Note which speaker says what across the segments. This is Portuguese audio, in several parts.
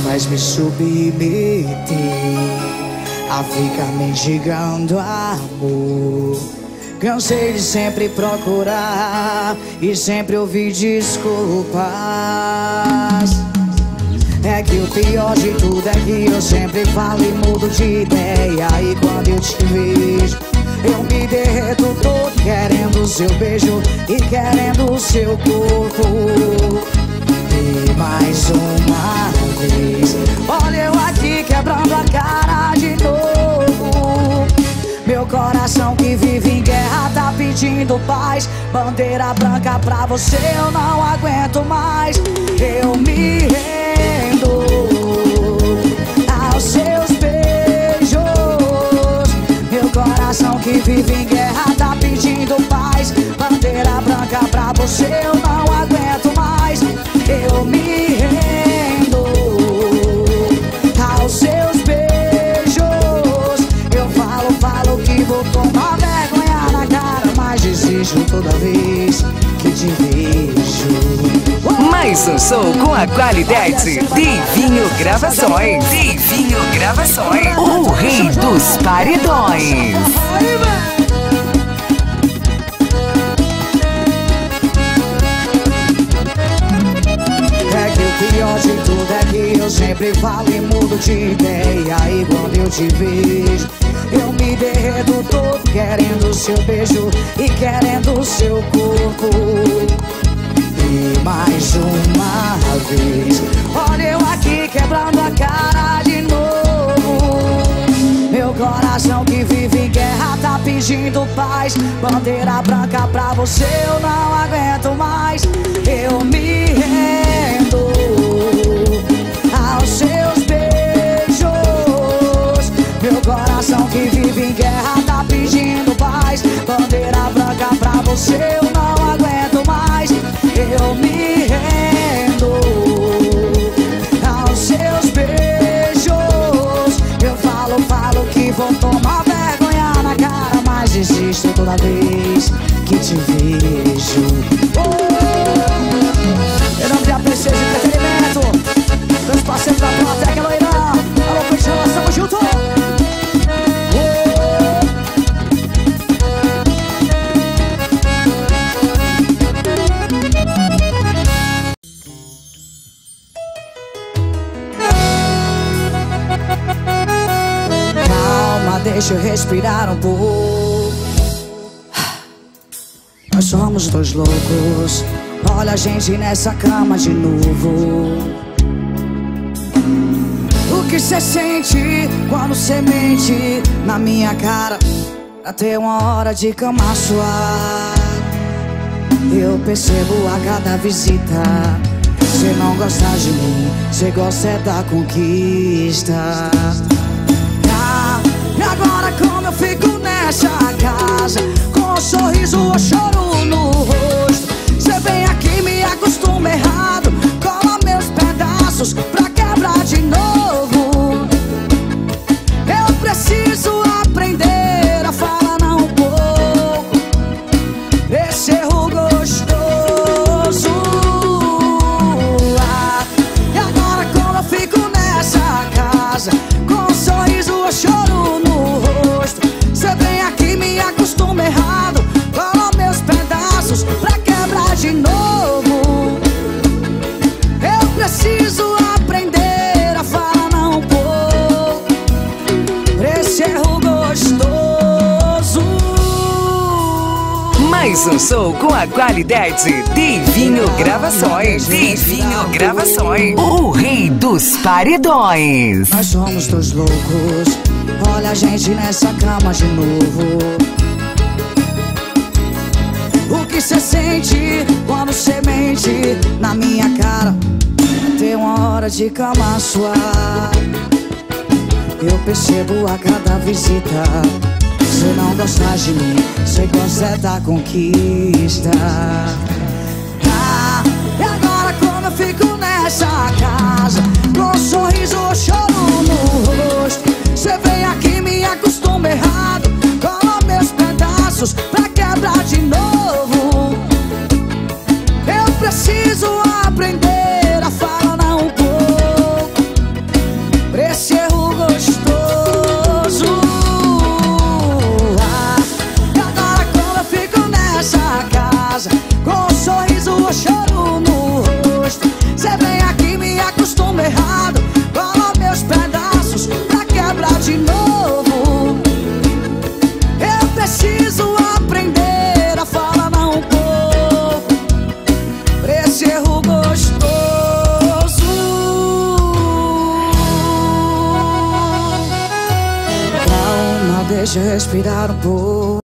Speaker 1: faz me submeter a ficar mendigando amor. Cansei de sempre procurar e sempre ouvir desculpas. É que o pior de tudo é que eu sempre falo e mudo de ideia. E quando eu te vejo, eu me derreto todo, querendo o seu beijo e querendo o seu corpo. E mais uma vez, olha eu aqui quebrando a cara de novo. Meu coração que vive em guerra tá pedindo paz. Bandeira branca pra você, eu não aguento mais. Eu me rendo aos seus beijos. Meu coração que vive em guerra tá pedindo paz. Bandeira branca pra você, eu não aguento mais. Eu me rendo aos seus beijos. Eu falo que vou tomar vergonha na cara, mas desisto toda vez que te vejo.
Speaker 2: Mais um show com a qualidade Divinho Gravações. Divinho Gravações, o rei dos paredões.
Speaker 1: É que o pior de tudo é que eu sempre falo e mudo de ideia. E quando eu te vejo, eu me derreto todo, querendo o seu beijo e querendo o seu corpo. E mais uma vez, olha eu aqui quebrando a cara de novo. Meu coração que vive em guerra tá pedindo paz. Bandeira branca pra você, eu não aguento mais. Eu me rendo aos seus beijos. Meu coração que vive em guerra tá pedindo paz. Bandeira branca pra você, eu não aguento mais. Eu me rendo aos seus beijos. Eu falo que vou tomar vergonha na cara, mas desisto toda vez que te vejo. Em nome de APC de Entretenimento, meus parceiros da plateia, Loirão, alô, Peixão, estamos juntos. Deixa eu respirar um pouco. Nós somos dois loucos. Olha a gente nessa cama de novo. O que cê sente quando cê mente na minha cara? Até uma hora de cama suave. Eu percebo a cada visita. Cê não gosta de mim, cê gosta é da conquista. E agora como eu fico nessa casa, com um sorriso ou choro no rosto? Cê vem aqui, me acostuma errado, cola meus pedaços pra quebrar de novo. Eu preciso aprender a falar não um pouco, esse erro gostoso. E agora como eu fico nessa casa, com um sorriso ou choro no rosto? Cê vem aqui, me acostuma errado, cola meus pedaços pra quebrar de novo. Eu preciso aprender a falar não um pouco, esse erro gostoso.
Speaker 2: Mais um show com a qualidade Divinho Gravações. Divinho Gravações, o rei dos paredões.
Speaker 1: Nós somos dois loucos. Olha a gente nessa cama de novo. O que cê sente quando cê mente na minha cara? Tem uma hora de cama suave. Eu percebo a cada visita. Cê não gosta de mim, cê gosta da conquista. E agora como eu fico nessa casa, com um sorriso ou choro no rosto? Cê vem aqui, me acostuma errado, cola meus pedaços pra quebrar de novo. Eu preciso aprender a falar não um pouco, deixa eu respirar um pouco.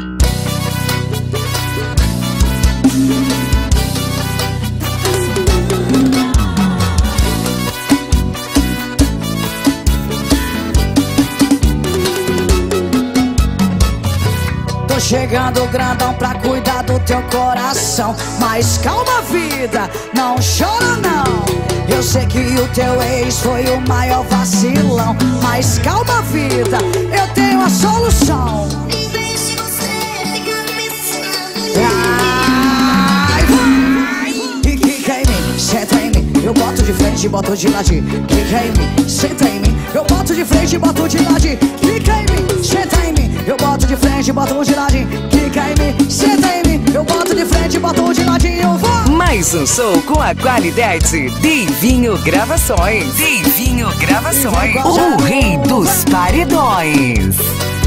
Speaker 1: Tô chegando grandão pra cuidar do teu coração. Mas calma, vida, não chora não. Eu sei que o teu ex foi o maior vacilão. Mas calma, vida, eu tenho a solução.
Speaker 3: Em vez de você ficar pensando.
Speaker 1: Ai, vai! E quica em mim, senta em mim. Eu boto de frente e boto de ladinho. Quica em mim, senta em mim. Eu boto de frente e boto de ladinho. Quica em mim, senta em mim. Eu boto de frente e boto de ladinho. Quica em mim, senta em mim. Eu boto de frente e boto de ladinho. Vai!
Speaker 2: Mais um show com a qualidade Divinho Gravações. Divinho Gravações, o rei dos paredões.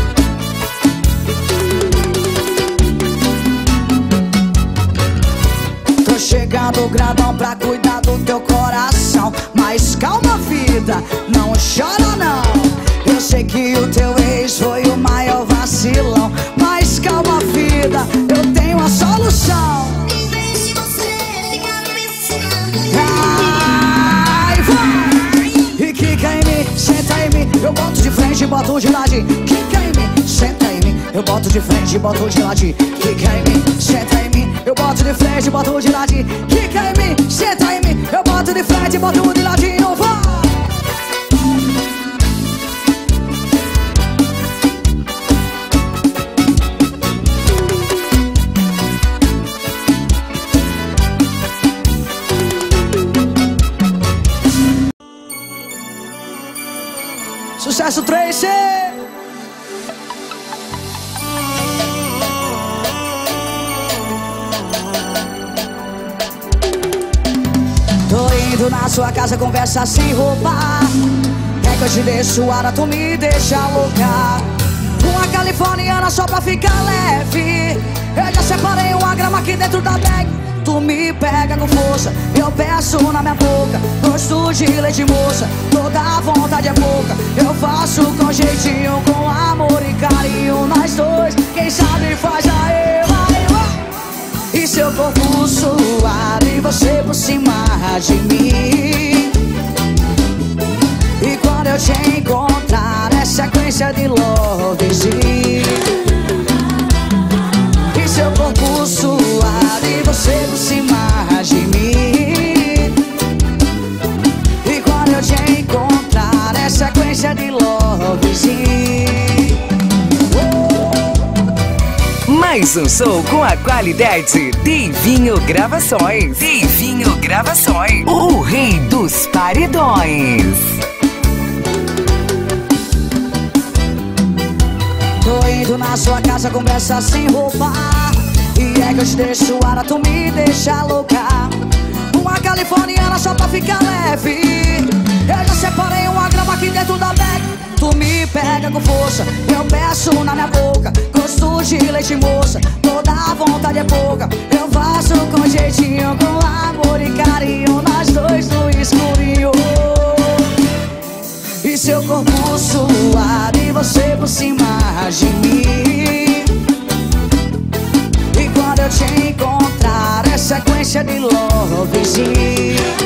Speaker 1: Tô chegando grandão pra cuidar do teu coração. Mas calma, vida, não chora não. Eu sei que o teu ex foi o maior vacilão. Mas calma, vida, eu tenho a solução.
Speaker 3: Em vez de você ficar pensando.
Speaker 1: Ai, vai! E quica em mim, senta em mim. Eu boto de frente e boto de ladinho. Quica em mim, senta em mim. Eu boto de frente e boto de ladinho. Quica em mim, senta em mim. Eu boto de frente e boto de ladinho. Quica em mim, senta em mim. Eu boto de frente e boto de ladinho. Vai! Sucesso 3C! Tô indo na sua casa, conversa sem roubar. Quer que eu te dê suada, tu me deixa louca. Uma californiana só pra ficar leve. Eu já separei uma grama aqui dentro da bag. Tu me pega com força, eu peço na minha boca. Gosto de leite moça, toda a vontade é pouca. Eu faço com jeitinho, com amor e carinho. Nós dois, quem sabe faz aí, vai, vai. E seu corpo suado e você por cima de mim. E quando eu te encontrar é sequência de lovezinho. E seu corpo suado e você por cima de mim. E quando eu te encontrar é sequência de lovezinho.
Speaker 2: Mais um show com a qualidade Divinho Gravações. Divinho Gravações, o rei dos paredões.
Speaker 1: Tô indo na sua casa, conversa sem roubar. E é que eu te deixo suada, tu me deixa louca. Uma californiana só pra ficar leve. Eu já separei uma grama aqui dentro da bag. Tu me pega com força, eu peço na minha boca. Gosto de leite moça, toda a vontade é pouca. Eu faço com jeitinho, com amor e carinho. Nós dois no escurinho. E seu corpo suado e você por cima de mim. E quando eu te encontrar é sequência de lovezinho.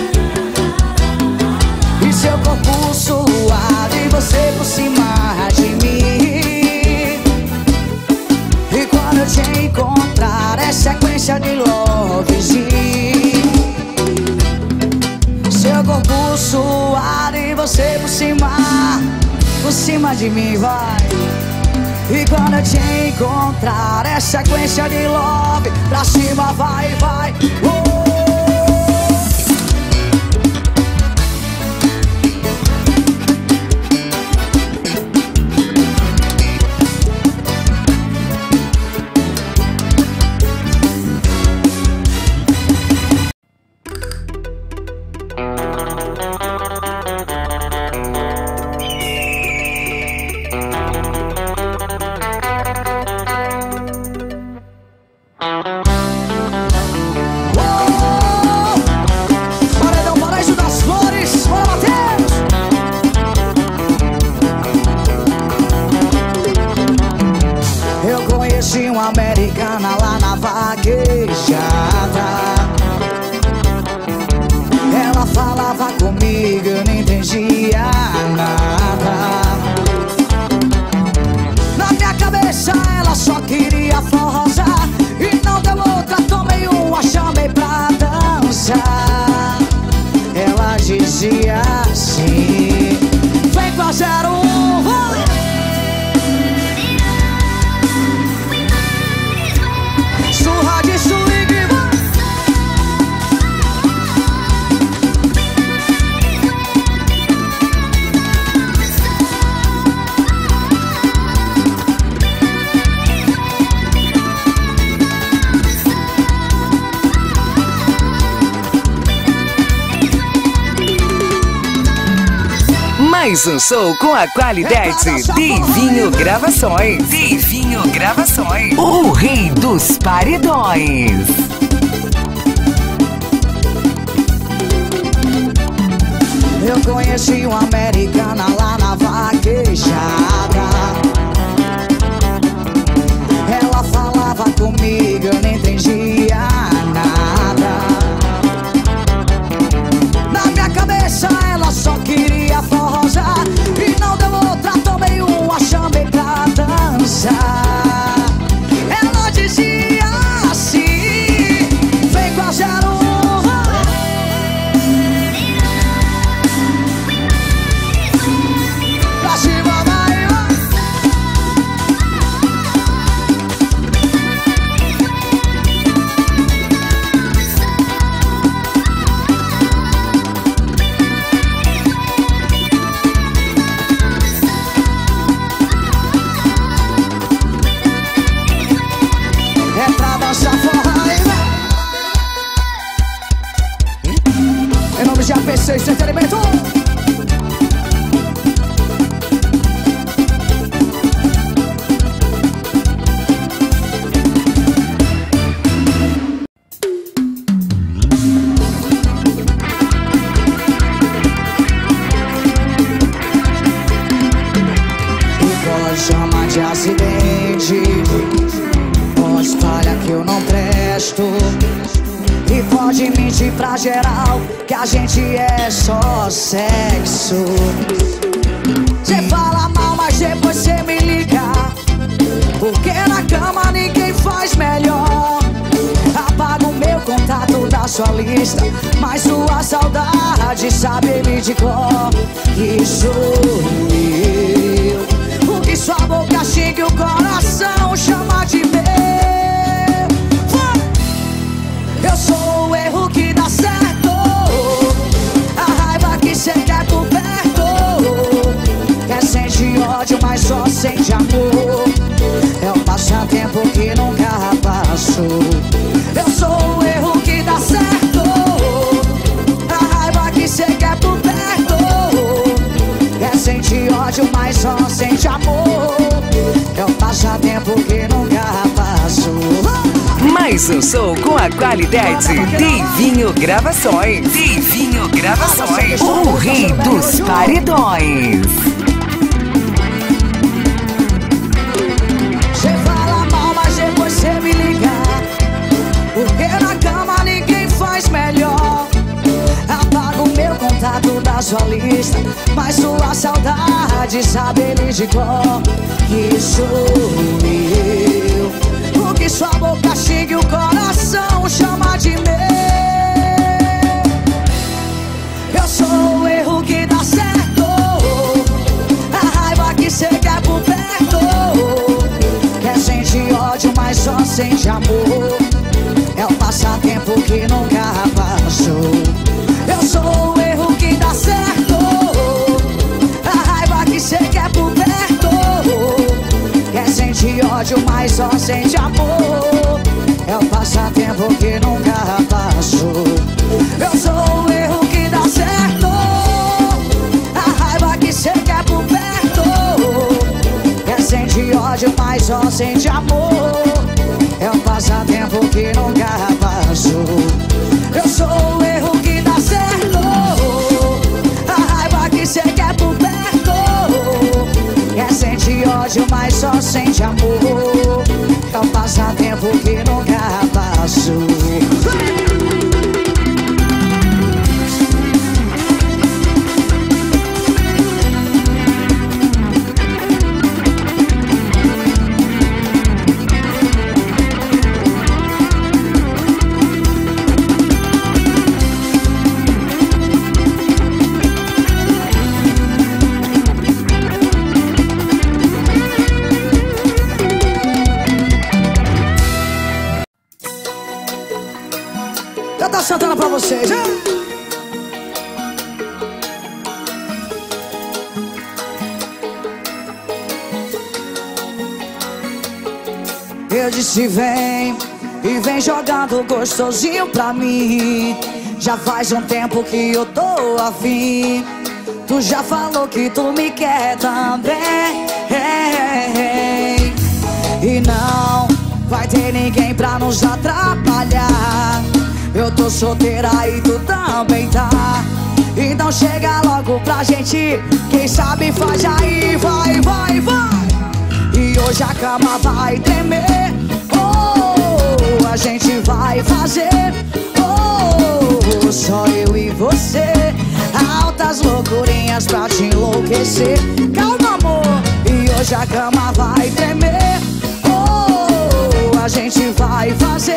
Speaker 1: E seu corpo suado e você por cima de mim. E quando eu te encontrar é sequência de lovezinho. Seu corpo suado e você por cima de mim, vai. E quando eu te encontrar é sequência de love. Pra cima, vai, vai. americana lá na vaquejada. Ela falava comigo, eu não entendia nada. Na minha cabeça ela só queria forrosar, e não deu outra, tomei uma, chamei pra dançar. Ela dizia assim: vem com a 01, surra de swing.
Speaker 2: Mais um show com a qualidade Divinho Gravações. Divinho Gravações, o rei dos paredões.
Speaker 1: Eu conheci uma americana lá na vaquejada. Ela falava comigo, eu não entendia nada. Na minha cabeça ela só queria forrosar, e não deu outra, tomei uma, chamei pra dançar. Ela dizia assim: vem com a 01, pra cima vai. É pra dançar forró, hein, véi? Em nome de APC Entretenimento. E pode chamar de acidente, pode falhar que eu não presto, e pode mentir pra geral que a gente é só sexo. Cê fala mal, mas depois cê me liga, porque na cama ninguém faz melhor. Apaga o meu contato da sua lista, mas sua saudade sabe ele de cor. Que sou eu, o que sua boca xinga e o coração chama de meu. Eu sou o erro que dá certo, a raiva que cê quer por perto. Quer sentir ódio, mas só sente amor. É um passatempo que nunca passou. Eu sou o erro que dá certo, a raiva que cê quer por perto. Quer sentir ódio, mas só sente amor. É um passatempo que nunca passou.
Speaker 2: Mais um show com a qualidade Divinho Gravações. Divinho Gravações, o rei dos paredões.
Speaker 1: Cê fala mal, mas depois cê me liga, porque na cama ninguém faz melhor. Apaga o meu contato da sua lista, mas sua saudade sabe ele de cor. Que sou eu, o que sua boca xinga e o coração chama de meu. Eu sou o erro que dá certo, a raiva que cê quer por perto. Quer sentir ódio, mas só sente amor. É um passatempo que nunca passou. Eu sou o erro que dá certo, a raiva que cê quer por perto. Quer sentir ódio, mas só sente amor. É um passatempo que nunca passou. Eu sou o erro que dá certo, a raiva que cê quer por perto. Quer sentir ódio, mas só sente amor. É um passatempo que nunca passou. Eu sou o erro que dá certo, a raiva que cê quer por perto. Quer sentir ódio, mas só sente amor. É um passatempo da Santana pra vocês. Eu disse vem, e vem jogando gostosinho pra mim. Já faz um tempo que eu tô afim. Tu já falou que tu me quer também. E não vai ter ninguém pra nos atrapalhar. Eu tô solteira e tu também tá. Então chega logo pra gente, quem sabe faz aí, vai, vai, vai. E hoje a cama vai tremer, oh, a gente vai fazer, oh, só eu e você. Altas loucurinhas pra te enlouquecer. Calma, amor. E hoje a cama vai tremer, oh, a gente vai fazer,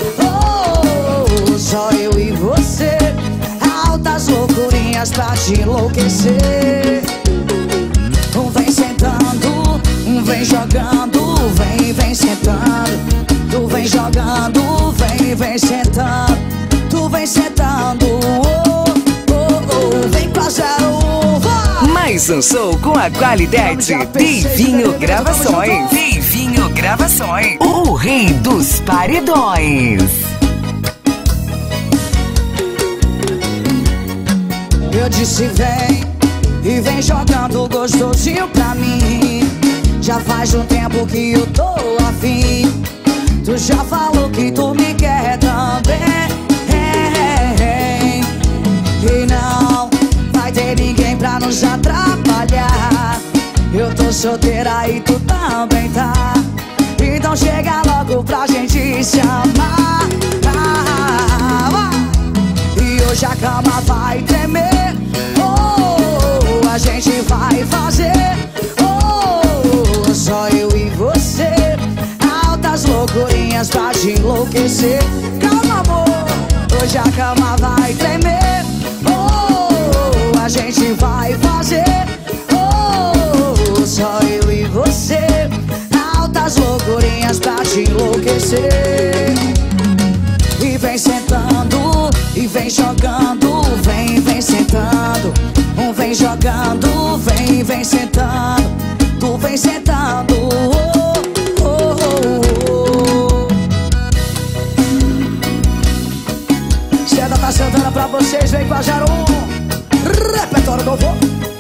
Speaker 1: oh, só eu e você. Altas loucurinhas pra te enlouquecer. Vem sentando, vem jogando, vem sentando. Tu vem jogando, vem sentando. Tu vem sentando, oh, oh, oh. Vem pra 01, vai!
Speaker 2: Mais um show com a qualidade Divinho Gravações. Divinho Gravações, o rei dos paredões.
Speaker 1: Eu disse vem, e vem jogando gostosinho pra mim. Já faz um tempo que eu tô afim. Tu já falou que tu me quer também. E não vai ter ninguém pra nos atrapalhar. Eu tô solteira e tu também tá. Então chega logo pra gente se amar. E hoje a cama vai tremer, oh, a gente vai fazer, oh, só eu e você. Altas loucurinhas pra te enlouquecer. Calma, amor. Hoje a cama vai tremer, oh, a gente vai fazer, oh, só eu e você. Altas loucurinhas pra te enlouquecer. E vem sentando, e vem jogando, vem sentando. Vem jogando, vem sentando. Tu vem sentando, oh, oh, oh, oh. Seda tá sentando pra vocês, vem com a 01. Repertório do vô.